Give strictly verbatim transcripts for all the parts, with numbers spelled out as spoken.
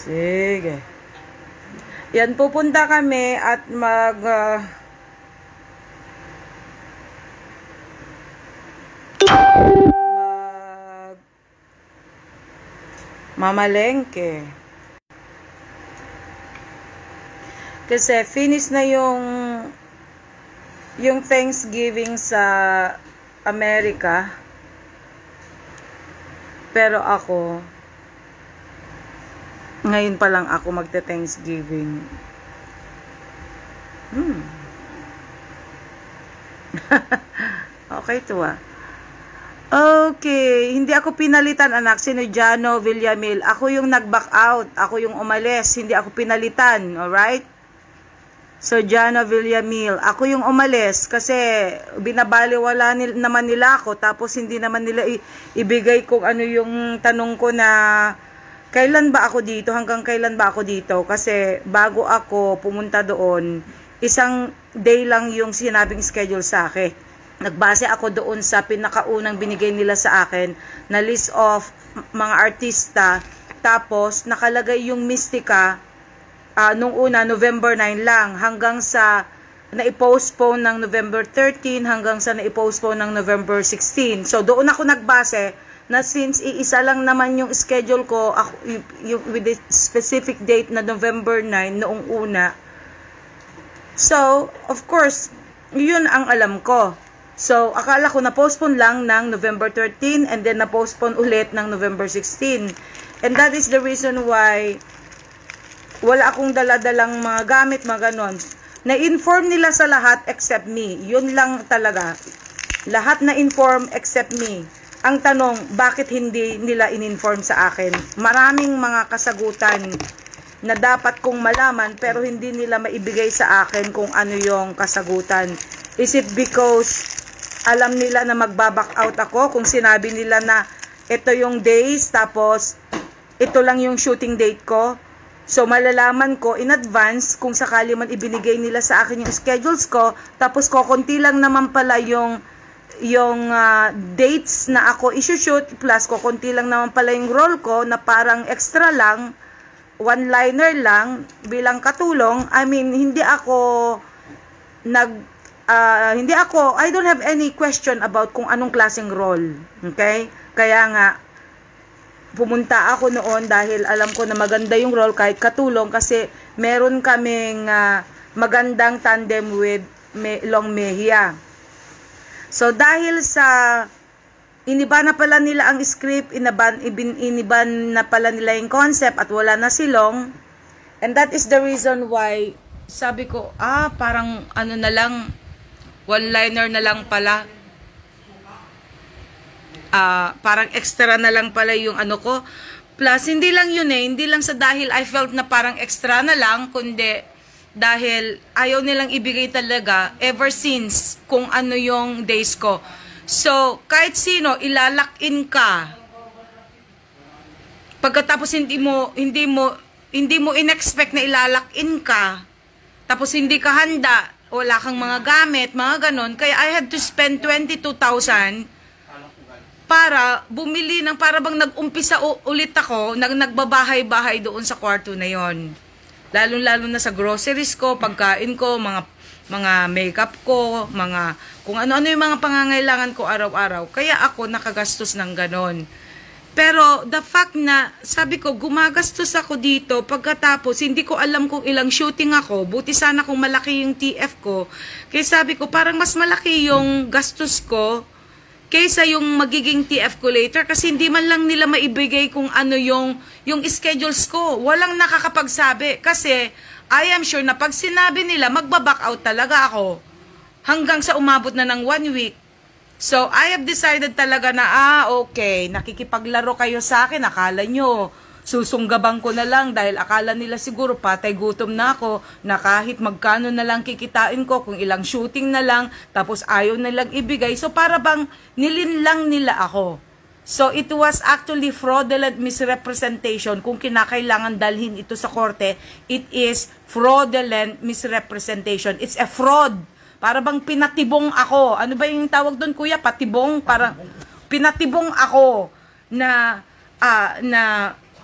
Sige. Yan, pupunta kami at mag... Uh, mag... mamalengke. Kasi finish na yung yung Thanksgiving sa Amerika. Pero ako, ngayon pa lang ako magte-Thanksgiving. Hmm. Okay to ah. Okay, hindi ako pinalitan anak, sino Jano Villamil. Ako yung nag-back out, ako yung umalis, hindi ako pinalitan, alright? So Jano Villamil, ako yung umalis kasi binabaliwala nil naman nila ako, tapos hindi naman nila ibigay kung ano yung tanong ko na kailan ba ako dito, hanggang kailan ba ako dito, kasi bago ako pumunta doon, isang day lang yung sinabing schedule sa akin. Nagbase ako doon sa pinakaunang binigay nila sa akin na list of mga artista, tapos nakalagay yung Mystica uh, nung una November nine lang, hanggang sa na-postpone ng November thirteen, hanggang sa na-postpone ng November sixteen. So doon ako nagbase na since iisa lang naman yung schedule ko ako, yung, with the specific date na November nine noong una. So, of course, yun ang alam ko. So, akala ko na-postpone lang ng November thirteen and then na-postpone ulit ng November sixteen. And that is the reason why wala akong dala-dalang mga gamit, mga ganon. Na-inform nila sa lahat except me. Yun lang talaga. Lahat na-inform except me. Ang tanong, bakit hindi nila in-inform sa akin? Maraming mga kasagutan na dapat kong malaman pero hindi nila maibigay sa akin kung ano yung kasagutan. Is it because alam nila na magbaback out ako kung sinabi nila na ito yung days tapos ito lang yung shooting date ko? So malalaman ko in advance kung sakali man ibinigay nila sa akin yung schedules ko, tapos kokonti lang naman pala yung yung uh, dates na ako isushoot, plus kokonti lang naman pala yung role ko na parang extra lang, one-liner lang bilang katulong. I mean, hindi ako nag uh, hindi ako I don't have any question about kung anong klaseng role. Okay? Kaya nga pumunta ako noon dahil alam ko na maganda yung role kahit katulong, kasi meron kaming uh, magandang tandem with Me Long Mejia. So dahil sa iniba na pala nila ang script, iniban, iniban na pala nila yung concept at wala na si Long, and that is the reason why sabi ko, ah parang ano na lang, one-liner na lang pala, ah parang extra na lang pala yung ano ko. Plus hindi lang yun eh, hindi lang sa dahil I felt na parang extra na lang, kundi dahil ayaw nilang ibigay talaga ever since kung ano yung days ko. So, kahit sino, ilalakin ka. Pagkatapos hindi mo, hindi mo, hindi mo in-expect na ilalakin ka. Tapos hindi ka handa, wala kang mga gamit, mga ganon. Kaya I had to spend twenty-two thousand para bumili ng, para bang nag-umpisa ulit ako, nag nagbabahay-bahay doon sa kwarto na yon. Lalo-lalo na sa groceries ko, pagkain ko, mga mga makeup ko, mga kung ano-ano yung mga pangangailangan ko araw-araw. Kaya ako nakagastos ng ganon. Pero the fact na sabi ko gumagastos ako dito, pagkatapos hindi ko alam kung ilang shooting ako, buti sana kung malaki yung T F ko. Kaya sabi ko parang mas malaki yung gastos ko kaysa yung magiging T F ko later, kasi hindi man lang nila maibigay kung ano yung yung schedules ko. Walang nakakapagsabi kasi I am sure na pag sinabi nila magba-back out talaga ako hanggang sa umabot na ng one week. So I have decided talaga na ah okay, nakikipaglaro kayo sa akin, akala nyo susunggaban ko na lang dahil akala nila siguro patay gutom na ako, na kahit magkano na lang kikitain ko, kung ilang shooting na lang, tapos ayaw na lang ibigay. So para bang nilinlang nila ako. So it was actually fraudulent misrepresentation. Kung kinakailangan dalhin ito sa korte, it is fraudulent misrepresentation. It's a fraud. Para bang pinatibong ako. Ano ba yung tawag doon, kuya? Patibong? Para pinatibong ako na uh, na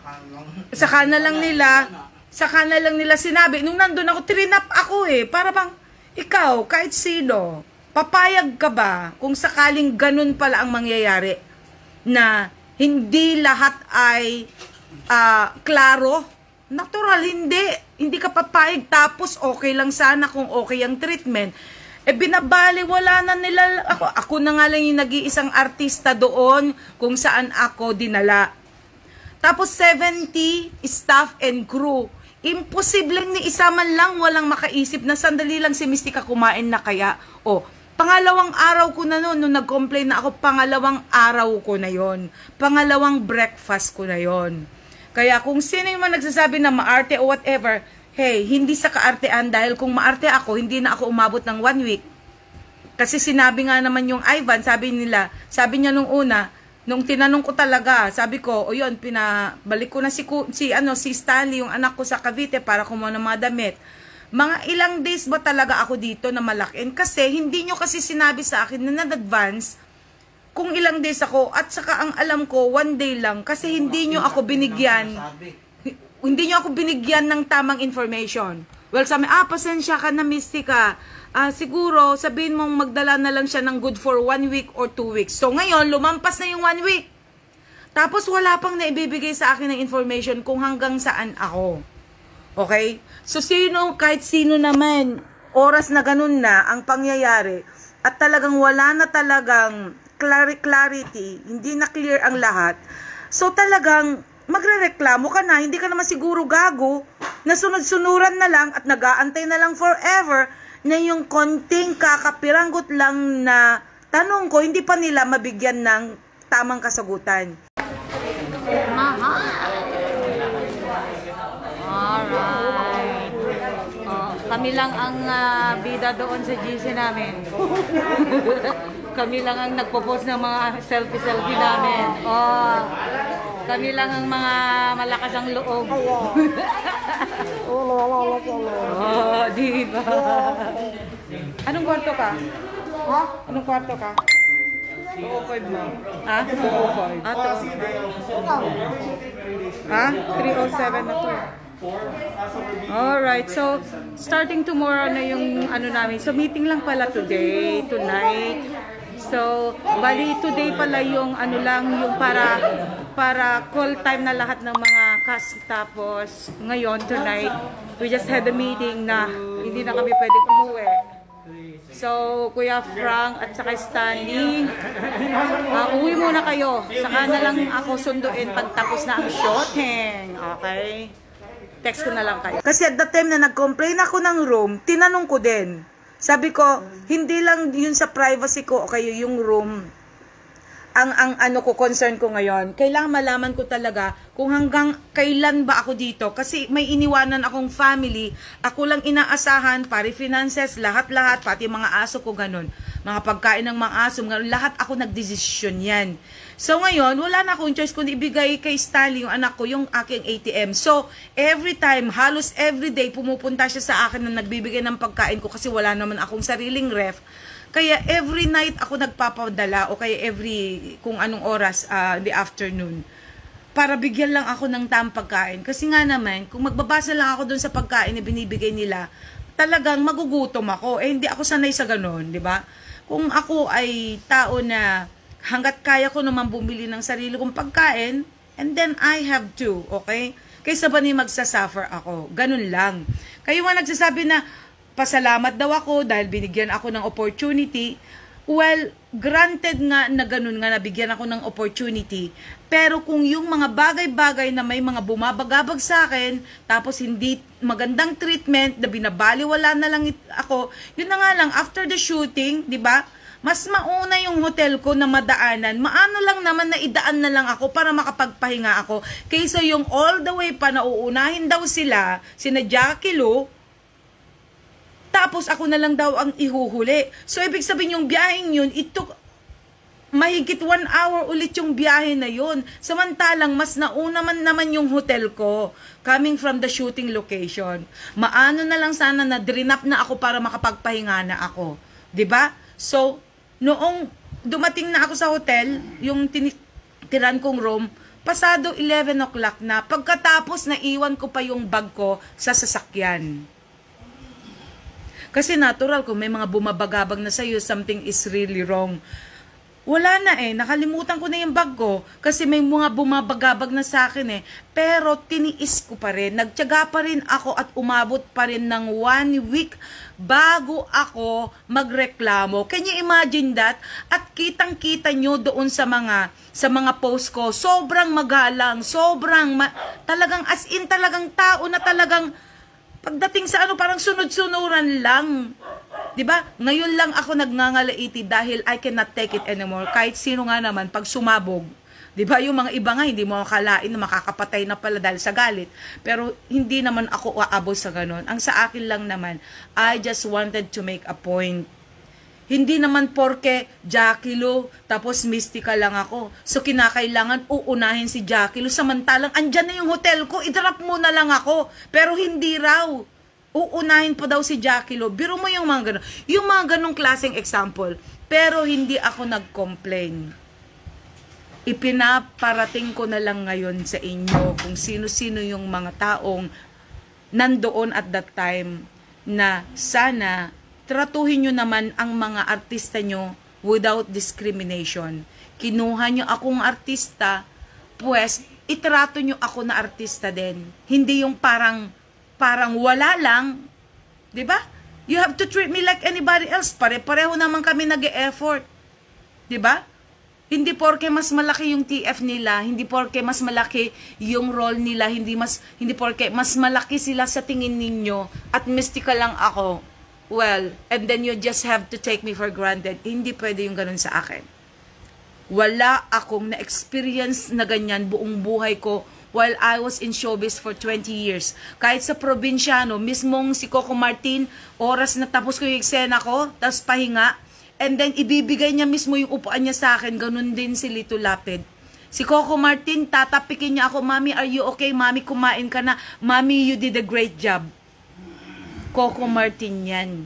Saka na lang nila, saka na lang nila sinabi, nung nandun ako, trinap ako eh. Para bang, ikaw, kahit sino, papayag ka ba kung sakaling ganun pala ang mangyayari na hindi lahat ay uh, klaro? Natural, hindi. Hindi ka papayag tapos okay lang sana kung okay ang treatment. Eh binabali, wala na nila, ako, ako na nga lang yung nag-iisang artista doon kung saan ako dinala. Tapos seventy staff and crew. Imposibleng ni isa man lang walang makaisip na sandali lang si Mystica kumain na kaya. O, pangalawang araw ko na noon, nung nag-complain na ako, pangalawang araw ko na yon, pangalawang breakfast ko na yon. Kaya kung sino yung mga nagsasabi na maarte o whatever, hey, hindi sa kaartean dahil kung maarte ako, hindi na ako umabot ng one week. Kasi sinabi nga naman yung Ivan, sabi nila, sabi niya nung una, nung tinanong ko talaga, sabi ko, o yun, pinabalik ko na si, si, ano, si Stanley, yung anak ko sa Cavite para kumuha ng mga damit. Mga ilang days ba talaga ako dito na malakin? Kasi hindi nyo kasi sinabi sa akin na nag-advance kung ilang days ako. At saka ang alam ko, one day lang. Kasi hindi nyo ako binigyan. Hindi nyo ako binigyan ng tamang information. Well, sabi, ah, pasensya ka na, Mystica. Ah, siguro, sabihin mong magdala na lang siya ng good for one week or two weeks. So, ngayon, lumampas na yung one week. Tapos, wala pang naibibigay sa akin ng information kung hanggang saan ako. Okay? So, sino, kahit sino naman, oras na ganun na ang pangyayari, at talagang wala na talagang clarity, hindi na clear ang lahat. So, talagang, magrereklamo ka na, hindi ka naman siguro gago, na sunod-sunuran na lang at nag-aantay na lang forever na yung konting kakapiranggot lang na tanong ko, hindi pa nila mabigyan ng tamang kasagutan. Mahal! Alright. Oh, kami lang ang uh, bida doon sa G C namin. Kami lang ang nagpo-post ng mga selfie-selfie namin. Oh, kami lang ang mga malakas ang loob. Oh, di ba? Anong kwarto ka? Ha? Anong kwarto ka? two oh five mo. Ha? two oh five. Ah, two oh five. Ha? three oh seven na to. Alright, so starting tomorrow na yung ano namin. So meeting lang pala today, tonight. So, bali today pala yung ano lang, yung para para call time na lahat ng mga cast. Tapos ngayon, tonight, we just had a meeting na hindi na kami pwedeng umuwi. So, Kuya Frank at saka Stanley, uh, uwi muna kayo. Saka na lang ako sunduin pag tapos na ang shooting. Okay? Text ko na lang kayo. Kasi at the time na nag-complain ako ng room, tinanong ko din. Sabi ko, hindi lang yun sa privacy ko o kayo yung room. Ang, ang ano ko, concern ko ngayon, kailangan malaman ko talaga kung hanggang kailan ba ako dito. Kasi may iniwanan akong family, ako lang inaasahan, pari finances, lahat-lahat, pati mga aso ko ganun. Mga pagkain ng mga aso, ganun, lahat ako nagdesisyon yan. So ngayon, wala na akong choice kundi ibigay kay Stanley, yung anak ko, yung aking A T M. So, every time, halos every day, pumupunta siya sa akin na nagbibigay ng pagkain ko kasi wala naman akong sariling ref. Kaya every night ako nagpapadala o kaya every kung anong oras uh, the afternoon para bigyan lang ako ng tamang pagkain. Kasi nga naman, kung magbabasa lang ako dun sa pagkain na binibigay nila, talagang magugutom ako. Eh, hindi ako sanay sa ganun, di ba? Kung ako ay tao na hanggat kaya ko naman bumili ng sarili kong pagkain, and then I have to, okay? Kaysa ba ni magsasuffer ako? Ganun lang. Kayo nga nagsasabi na, pasalamat daw ako dahil binigyan ako ng opportunity. Well, granted nga na ganun nga, nabigyan ako ng opportunity. Pero kung yung mga bagay-bagay na may mga bumabagabag sa akin, tapos hindi magandang treatment, na binabaliwala na lang ako, yun na nga lang, after the shooting, di ba? Mas mauna yung hotel ko na madaanan. Maano lang naman na idaan na lang ako para makapagpahinga ako. Kaysa yung all the way pa na uunahin daw sila, sina Jackie Lou, tapos ako na lang daw ang ihuhuli. So, ibig sabihin yung biyaheng yun, it took mahigit one hour ulit yung biyahe na yun. Samantalang, mas nauna man naman yung hotel ko coming from the shooting location. Maano na lang sana na drinap na ako para makapagpahinga na ako. 'Di ba? So, noong dumating na ako sa hotel, yung tinitiran kong room, Pasado eleven o'clock na. Pagkatapos, naiwan ko pa yung bag ko sa sasakyan. Kasi natural, kung may mga bumabagabag na sa'yo, something is really wrong. Wala na eh, nakalimutan ko na yung bag ko kasi may mga bumabagabag na sa akin eh. Pero tiniis ko pa rin, nagtiyaga pa rin ako at umabot pa rin ng one week bago ako magreklamo. Can you imagine that? At kitang-kita nyo doon sa mga sa mga post ko, sobrang magalang, sobrang ma talagang as in talagang tao na talagang pagdating sa ano parang sunod-sunuran lang. 'Di ba? Ngayon lang ako nagnangalaiti dahil I cannot take it anymore. Kahit sino nga naman pag sumabog, 'di ba? Yung mga iba nga hindi mo akalain na makakapatay na pala dahil sa galit. Pero hindi naman ako aabot sa ganun. Ang sa akin lang naman, I just wanted to make a point. Hindi naman porke Jackie Lou, tapos Mystica lang ako. So kinakailangan uunahin si Jackie Lou. Samantalang andyan na yung hotel ko, i-drop mo na lang ako. Pero hindi raw. Uunahin pa daw si Jackie Lou. Biro mo yung mga ganun. Yung mga ganung klaseng example. Pero hindi ako nag-complain. Ipinaparating ko na lang ngayon sa inyo kung sino-sino yung mga taong nandoon at that time na sana tratuhin nyo naman ang mga artista nyo without discrimination. Kinuha nyo akong artista, pues itrato nyo ako na artista din. Hindi yung parang parang wala lang, 'di ba? You have to treat me like anybody else. Pare-pareho naman kami nag-e-effort. 'Di ba? Hindi porke mas malaki yung T F nila, hindi porke mas malaki yung role nila, hindi mas hindi porke mas malaki sila sa tingin ninyo at Mystica lang ako. Well, and then you just have to take me for granted. Hindi pwede yung ganun sa akin. Wala akong na-experience na ganyan buong buhay ko while I was in showbiz for twenty years. Kahit sa probinsyano, mismong si Coco Martin, oras na tapos ko yung eksena ko, tapos pahinga, and then ibibigay niya mismo yung upuan niya sa akin, ganun din si Lito Lapid. Si Coco Martin, tatapikin niya ako, Mami, are you okay? Mami, kumain ka na. Mami, you did a great job. Coco Martin yan.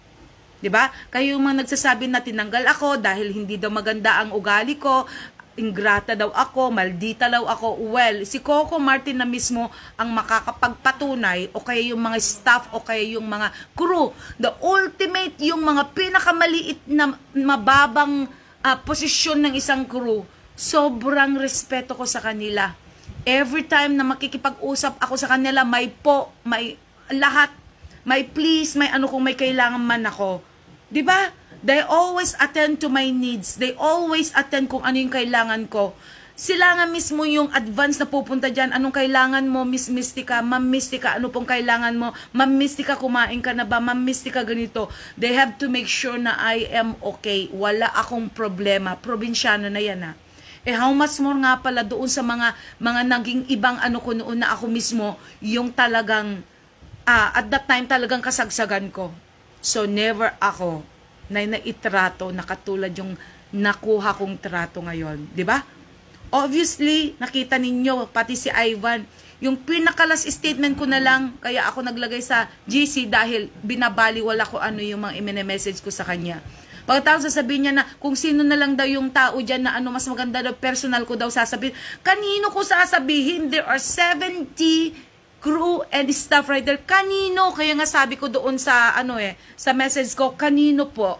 'Di ba? Kayo yung mga nagsasabi na tinanggal ako dahil hindi daw maganda ang ugali ko, ingrata daw ako, maldita daw ako. Well, si Coco Martin na mismo ang makakapagpatunay o kaya yung mga staff o kaya yung mga crew. The ultimate, yung mga pinakamaliit na mababang uh, posisyon ng isang crew. Sobrang respeto ko sa kanila. Every time na makikipag-usap ako sa kanila, may po, may lahat. May please, may ano kung may kailangan man ako. 'Di ba? They always attend to my needs. They always attend kung ano yung kailangan ko. Sila nga mismo yung advance na pupunta dyan. Anong kailangan mo, Miss Mystica? Ma'am Mystica, ano pong kailangan mo? Ma'am Mystica, kumain ka na ba? Ma'am Mystica, ganito. They have to make sure na I am okay. Wala akong problema. Probinsyano na yan, ha. Eh, how much more nga pala doon sa mga, mga naging ibang ano ko noon na ako mismo, yung talagang Ah, at that time talagang kasagsagan ko. So never ako na naitrato na katulad yung nakuha kong trato ngayon, 'di ba? Obviously, nakita ninyo pati si Ivan, yung pinakalas statement ko na lang kaya ako naglagay sa G C dahil binabaliwala ko ano yung mga i-message ko sa kanya. Pagkatapos sasabihin niya na kung sino na lang daw yung tao dyan na ano mas maganda daw, personal ko daw sasabihin. Kanino ko sasabihin? There are seventy crew and staff writer. Kanino? Kaya nga sabi ko doon sa ano eh, sa message ko, kanino po?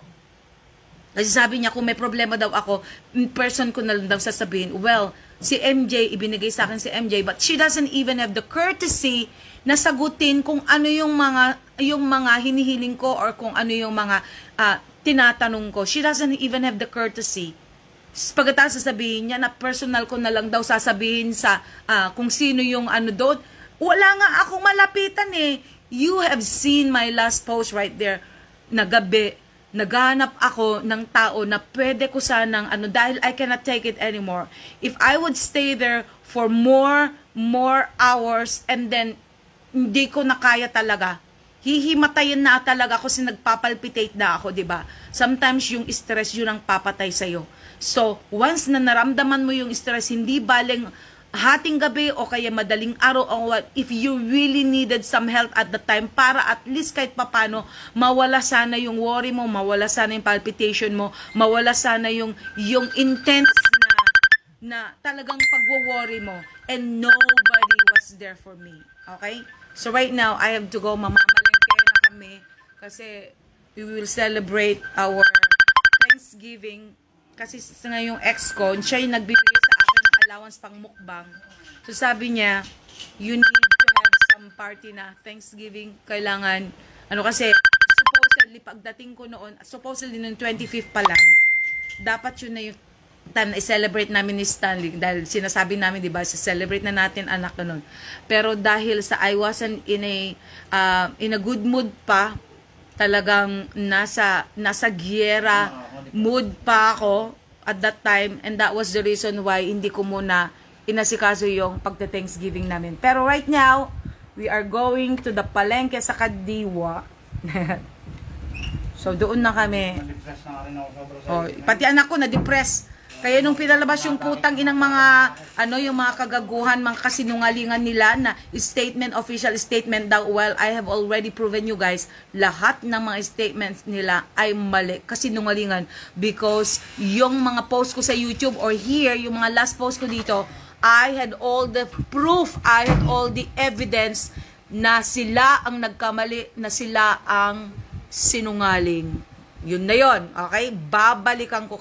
Kasi sabi niya kung may problema daw ako, in person ko na lang daw sasabihin. Well, si M J, ibinigay sa akin si M J, but she doesn't even have the courtesy na sagutin kung ano yung mga yung mga hinihiling ko or kung ano yung mga uh, tinatanong ko. She doesn't even have the courtesy. Pagkatapos sasabihin niya na personal ko na lang daw sasabihin sa uh, kung sino yung ano doon. Wala nga akong malapitan eh. You have seen my last post right there. Nagabi, naghanap ako ng tao na pwede ko sanang ano, dahil I cannot take it anymore. If I would stay there for more, more hours and then hindi ko na kaya talaga, hihimatayin na talaga ako kasi nagpapalpitate na ako, 'di ba? Sometimes yung stress yun ang papatay sa'yo. So, once na naramdaman mo yung stress, hindi baling hating gabi o kaya madaling araw o what, if you really needed some help at the time para at least kahit papano mawala sana yung worry mo, mawala sana yung palpitation mo, mawala sana yung yung intense na na talagang pagwo-worry mo and nobody was there for me. Okay? So right now, I have to go. Mamamalengke na kami kasi we will celebrate our Thanksgiving kasi sa ngayong ex ko, siya yung nagbibigay sa akin ng allowance pang mukbang. So sabi niya, you need to have some party na Thanksgiving. Kailangan, ano kasi, supposedly, pagdating ko noon, supposedly noong twenty-fifth pa lang, dapat yun na yung time na i-celebrate namin ni Stanley. Dahil sinasabi namin, di ba, i-celebrate na natin anak na nun. Pero dahil sa I wasn't in a, uh, in a good mood pa, talagang nasa, nasa giyera mood pa ako at that time, and that was the reason why hindi ko muna inasikaso yung pagte-Thanksgiving namin. Pero right now, we are going to the palengke sa Kadiwa. So, doon na kami. Oh, pati anak ko na-depress. Kaya nung pinalabas yung putang inang mga, ano, yung mga kagaguhan, mga kasinungalingan nila na statement, official statement daw, well, I have already proven you guys, lahat ng mga statements nila ay mali, kasinungalingan. Because yung mga post ko sa YouTube or here, yung mga last post ko dito, I had all the proof, I had all the evidence na sila ang nagkamali, na sila ang sinungaling. Yun na yun, okay? Babalikan ko